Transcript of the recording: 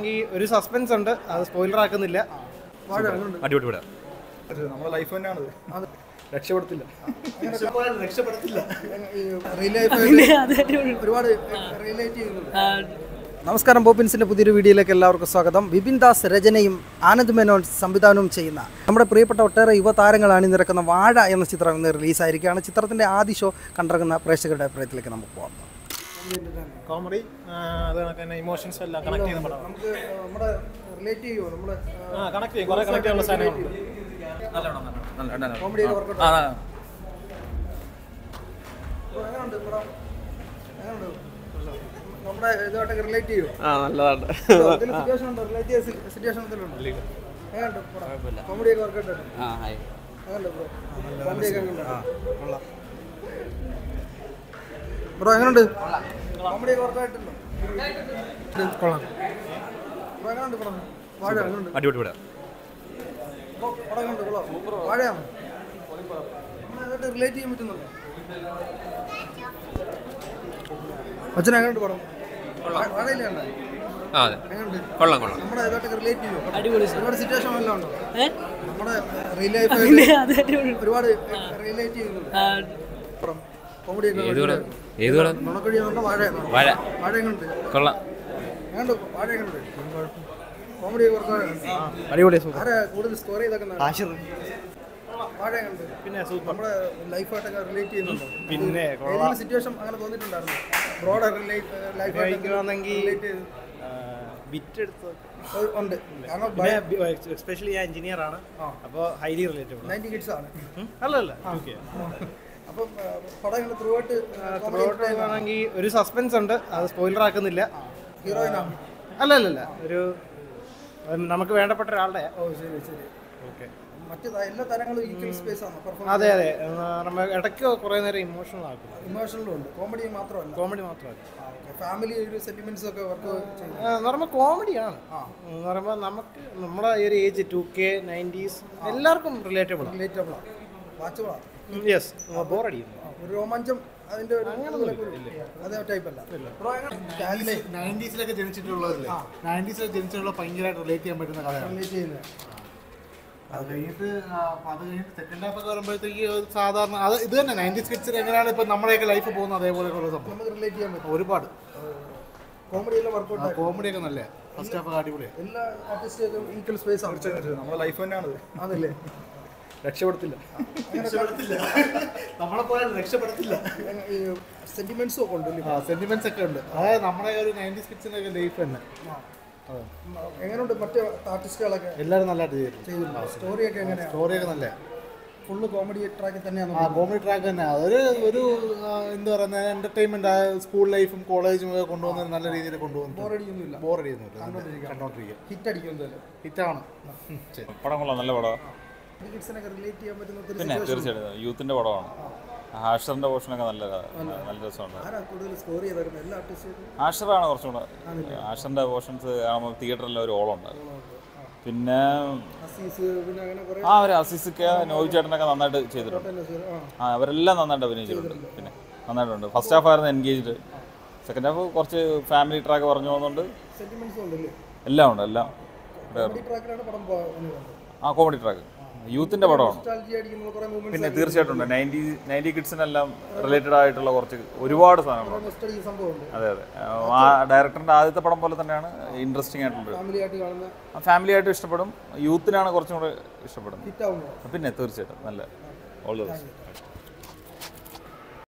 ഒരു സസ്പെൻസ് ഉണ്ട്, അത് സ്പോയിലർ ആക്കുന്നില്ല. അടിപൊളി നമ്മുടെ ലൈഫ് തന്നെയാണ്, രക്ഷപ്പെടുത്തില്ല. ഒരുപാട് റിലേറ്റ് ചെയ്യുന്നുണ്ട്. നമസ്കാരം, പോപ്പിൻസിൻ്റെ പുതിയൊരു വീഡിയോയിലേക്ക് എല്ലാവർക്കും സ്വാഗതം. വിപിൻ ദാസ് രചനയും ആനന്ദ് മേനോൻ സംവിധാനവും ചെയ്യുന്ന നമ്മുടെ പ്രിയപ്പെട്ട ഒട്ടേറെ യുവതാരങ്ങൾ അണിനിരക്കുന്ന വാഴ എന്ന ചിത്രം ഇന്ന് റിലീസായിരിക്കുകയാണ്. ചിത്രത്തിൻ്റെ ആദ്യ ഷോ കണ്ടിറങ്ങുന്ന പ്രേക്ഷകരുടെ അഭിപ്രായത്തിലേക്ക് നമുക്ക് പോകാം. കോമഡി, അതുപോലെ ഇമോഷൻസ് എല്ലാം കണക്ട് ചെയ്യുന്ന പടം. നമുക്ക് നമ്മുടെ റിലേറ്റ് ചെയ്യുമോ, നമ്മുടെ കണക്ട് ചെയ്യും, കുറേ കണക്ട് ചെയ്യാനുള്ള സാധനങ്ങളുണ്ട്. കോമഡി വർക്കൗട്ട് നമ്മുടെ ഇതുമായിട്ടൊക്കെ റിലേറ്റ് ചെയ്യുമോ? നല്ലതാണ്. സിറ്റുവേഷൻ ഉണ്ടോ? റിലേറ്റ് സിറ്റുവേഷൻ എന്തെങ്കിലും കോമഡിയൊക്കെ വർക്കൗട്ട് ബ്രോ എങ്ങനെയുണ്ട്? കോമഡിയൊക്കെ വർക്കായിട്ടുണ്ടോ? കൊള്ളാം. ബ്രോ എങ്ങനെയുണ്ട് പടം? വാഴ എങ്ങനെയുണ്ട്? അടിപൊളി പടം എങ്ങനെയുണ്ട്? വാഴയാണ് നമ്മളായിട്ട് റിലേറ്റ് ചെയ്യാൻ പറ്റുന്നുണ്ടോ? അച്ഛൻ എങ്ങനെയുണ്ട് പടം? വാഴയില്ലേ? കൊള്ളാം കൊള്ളാം. നമ്മുടെ ഇതായിട്ടൊക്കെ റിലേറ്റ് ചെയ്യുമോ? ഒരുപാട് സിറ്റുവേഷൻ എല്ലാം ഉണ്ടോ? നമ്മുടെ റിയൽ ലൈഫ് ഒരുപാട് റിലേറ്റ് ചെയ്യുന്നുണ്ട്. കോമഡി കോമഡി അടിപൊളി. ആരാ കൂടുതൽ സ്കോർ ചെയ്തേക്കുന്നത്? വാഴ എങ്ങനെയുണ്ട്? പിന്നെ സൂപ്പർ. നമ്മുടെ ലൈഫായിട്ടൊക്കെ റിലേറ്റ് ചെയ്യുന്നുണ്ടോ? പിന്നെ സിറ്റുവേഷൻ അങ്ങനെ തോന്നിയിട്ടുണ്ടായിരുന്നു? ബ്രോഡ് ലൈഫായിട്ട് ഉണ്ട്. കാരണം എസ്പെഷ്യലി ഞാൻ എഞ്ചിനീയർ ആണ്, അപ്പോൾ ഹൈലി റിലേറ്റബിൾ. 90 കിഡ്സ് ആണ്. അല്ലല്ല, അപ്പം പടം ത്രൂ ആയിട്ട് ആണെങ്കിൽ ഒരു സസ്പെൻസ് ഉണ്ട്, അത് സ്പോയിലർ ആക്കുന്നില്ല. ഹീറോയിനാണ്? അല്ലല്ല, ഒരു നമുക്ക് വേണ്ടപ്പെട്ട ഒരാളുടെ. ഓ ശരി ശരി. ഓക്കെ. മറ്റു എല്ലാ തരങ്ങളും ഈക്വൽ സ്പേസ് ആണ്. അതെ അതെ, നമ്മൾ ഇടയ്ക്ക് കുറേ നേരം ഇമോഷണൽ ആക്കും. ഇമോഷണലും ഉണ്ട്, കോമഡി മാത്രമല്ല. കോമഡി മാത്രമല്ല, ഫാമിലി ഒരു സെന്റിമെന്റ്സ് ഒക്കെ വർക്ക് ചെയ്യുന്നത് പറയുമ്പോൾ കോമഡിയാണ്. എന്ന് പറയുമ്പോൾ നമുക്ക് നമ്മുടെ ഈ ഒരു ഏജ് 2K 90s എല്ലാവർക്കും റിലേറ്റബിൾ ആണ്. വാച്ചബിളാണ്. യെസ്, ബോറടിക്കുന്നു. ഒരു രോമാഞ്ചം അതിന്റെ അതേ ടൈപ്പ് അല്ല. 90s ജനിച്ചിട്ടുള്ളതല്ലേ, 90s ജനിച്ചിട്ടുള്ള ഭയങ്കരമായിട്ട് റിലേറ്റ് ചെയ്യാൻ പറ്റുന്ന കഥയാണ്. റിലേറ്റ് ചെയ്യുന്നത്. അത് കഴിഞ്ഞിട്ട് സെക്കൻഡ് ഹാഫ് ഒക്കെ വരുമ്പോഴത്തേക്ക് സാധാരണ അത് ഇത് തന്നെ 90s കിഡ്സിന് എങ്ങനെയാണ് ഇപ്പം നമ്മുടെയൊക്കെ ലൈഫ് പോകുന്നത് അതേപോലെയുള്ള സംഭവം നമുക്ക് റിലേറ്റ് ചെയ്യാൻ പറ്റും. ഒരുപാട്. കോമഡി എല്ലാം വർക്കൗട്ട്. കോമഡിയൊക്കെ നല്ല ഫസ്റ്റ് ഹാഫ് അടിപൊളിയാണ്. എല്ലാ ആർട്ടിസ്റ്റും ഈക്വൽ സ്പേസ് ആണ്. നമ്മുടെ ലൈഫ് തന്നെയാണ്, അതല്ലേ? രക്ഷപ്പെടുത്തില്ല. നമ്മളെ പോലെ രക്ഷപ്പെടുത്തില്ല. സെന്റിമെന്റ്സും ഒക്കെ ഉണ്ട്. സെന്റിമെന്റ്സ് ഒക്കെ ഉണ്ട്. അതായത് നമ്മുടെ ഒരു 90s കിഡ്സിന്റെ ഒക്കെ ലൈഫ് തന്നെ. എങ്ങനെയുണ്ട് മറ്റേ ആർട്ടിസ്റ്റുകളൊക്കെ? എല്ലാവരും നല്ലതായിട്ട് ചെയ്തിട്ടുണ്ട്. സ്റ്റോറിയൊക്കെ എങ്ങനെയാണ്? സ്റ്റോറിയൊക്കെ നല്ല ഫുള്ള് കോമഡി ട്രാക്കിൽ തന്നെയാണ്. കോമഡി ട്രാക്ക് തന്നെ. അതൊരു എന്താ പറയുന്നത്, എന്റർടൈൻമെന്റ് സ്കൂൾ ലൈഫും കോളേജും ഒക്കെ കൊണ്ടുവന്ന് നല്ല രീതിയിൽ കൊണ്ടുവന്നു. ബോറടിയൊന്നുമില്ല. കണ്ടോണ്ടിരിക്കുക. ഹിറ്റ് അടിക്കുന്നില്ല. ഹിറ്റാണ്. പടം കൊള്ളാം, നല്ല പടമാണ്. റിലേറ്റ് ചെയ്യാൻ പറ്റുന്ന പിന്നെ തീർച്ചയായിട്ടും യൂത്തിന്റെ പടമാണ്. ഹാഷറിന്റെ പോർഷനൊക്കെ നല്ല രസമുണ്ട്. ഹാഷറാണ് കുറച്ചും കൂടെ. ഹാഷറിന്റെ പോർഷൻസ് ആകുമ്പോൾ തിയേറ്ററിൽ ഒരു ഓളമുണ്ടായിരുന്നു. പിന്നെ ഒരു അസീസൊക്കെ നോവി ചേട്ടനൊക്കെ നന്നായിട്ട് ചെയ്തിട്ടുണ്ട്. അവരെല്ലാം നന്നായിട്ട് അഭിനയിച്ചിട്ടുണ്ട്. പിന്നെ നന്നായിട്ടുണ്ട്. ഫസ്റ്റ് ഹാഫ് ആയിരുന്നു എൻഗേജ്ഡ്. സെക്കൻഡ് ഹാഫ് കുറച്ച് ഫാമിലി ട്രാക്ക് പറഞ്ഞു പോകുന്നുണ്ട്. എല്ലാം ഉണ്ട്, എല്ലാം. കോമഡി ട്രാക്ക് യൂത്തിന്റെ പടമാണ്. പിന്നെ തീർച്ചയായിട്ടും ഉണ്ട്. 90 കിഡ്സിനെല്ലാം റിലേറ്റഡ് ആയിട്ടുള്ള കുറച്ച് ഒരുപാട് സാധനങ്ങളുണ്ട്. അതെ അതെ, ആ ഡയറക്ടറിന്റെ ആദ്യത്തെ പടം പോലെ തന്നെയാണ്. ഇൻട്രസ്റ്റിംഗ് ആയിട്ടുള്ളത്. ഫാമിലി ആയിട്ട് ഇഷ്ടപ്പെടും. യൂത്തിനാണ് കുറച്ചും കൂടെ ഇഷ്ടപ്പെടുന്നത്. പിന്നെ തീർച്ചയായിട്ടും നല്ല ഓൾ ദി ബെസ്റ്റ്.